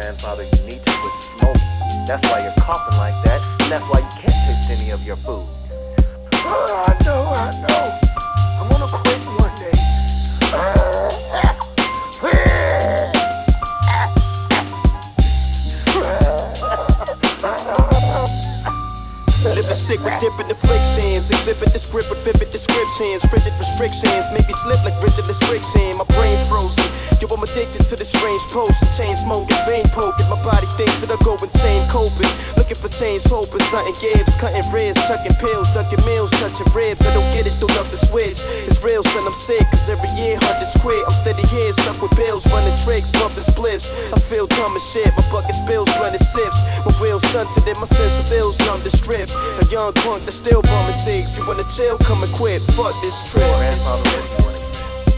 grandfather, you need to quit smoking. That's why you're coughing like that, and that's why you can't taste any of your food. I know. I'm gonna quit one day. Living sick with different afflictions, exhibit the script with vivid descriptions, rigid restrictions, make me slip like rigid restriction. My brain's frozen, yo, I'm addicted to this strange potion. Chain smoking, vein poking, my body thinks that I go insane. Coping, looking for change, hoping something gives. Cutting ribs, chucking pills, ducking meals, touching ribs. I don't get it, don't up the switch. It's real, son, I'm sick, cause every year hundreds quit. I'm steady here, stuck with bills, running tricks, bumping splits. I feel dumb as shit, my bucket spills, running sips. My wheels stunted and my sense of ills numb the strip. A young punk that's still bumming cigs. You wanna chill, come and quit, fuck this trip. Grandfather, what do you want to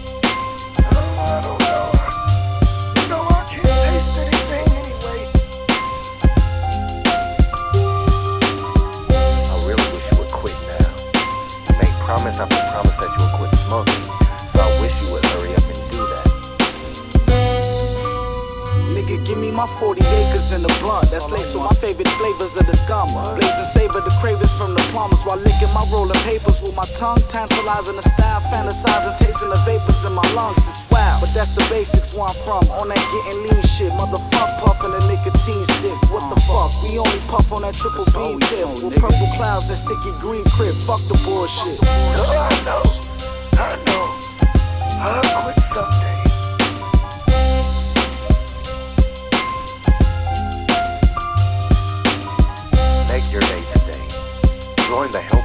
I don't know. You know, I can't taste anything anyway. I really wish you would quit now. You made promise after promise that you would quit smoking, so I wish you would hurry up and do that. Nigga, give me my 40 acres and a blunt that's laced with my favorite flavors of the scum. Blaze and savor the cravings from the plumbers while licking my rolling papers with my tongue, tantalizing the style, fantasizing, tasting the vapors in my lungs. It's wild, but that's the basics where I'm from. On that getting lean shit, motherfuck puffing a nicotine stick. What the fuck? We only puff on that triple beam tip with purple clouds and sticky green crib. Fuck the bullshit. I know. I'll quit someday. Make your day today. Join the